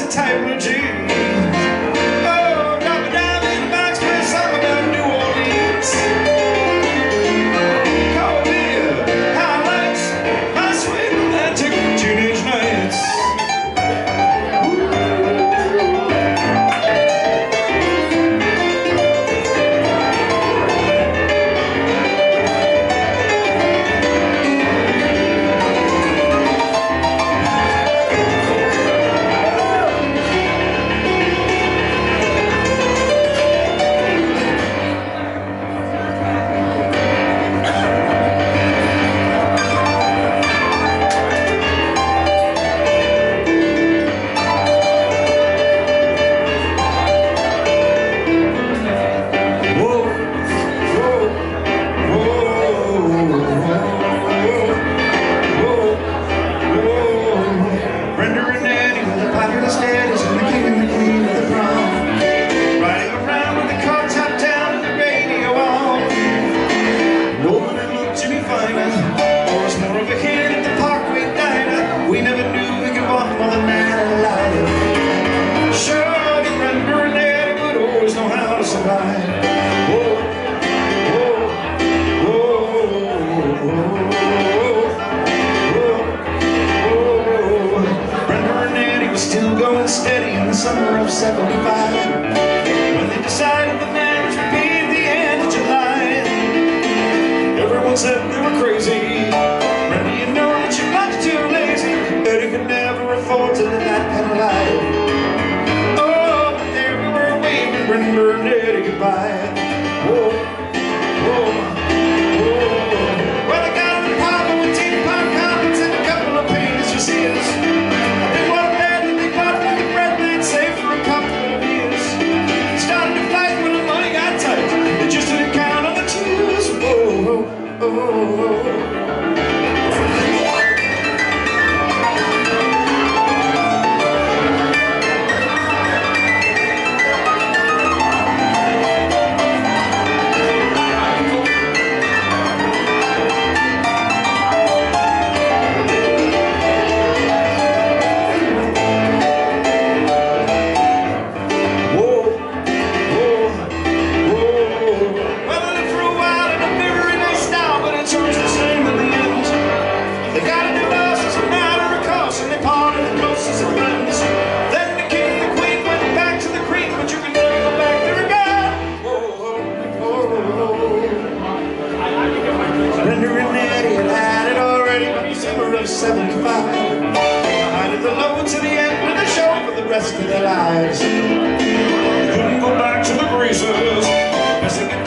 a tight blue jeans. Oh, drop a dime in the box, play a song about New Orleans. Cold beer, highlights, my sweet romantic teenage nights. Steady in the summer of '75, when they decided the marriage would be at the end of July. Everyone said they were crazy. Brenda, you know that you're much too lazy. Eddie could never afford to live that kind of life. Oh, but there we were waving Brenda and Eddie goodbye. Whoa, whoa, whoa. Well, I got an apartment with teapot carpets and a couple of painters for seals. '75, height of the low to the end of the show for the rest of their lives. Couldn't go back to the greasers.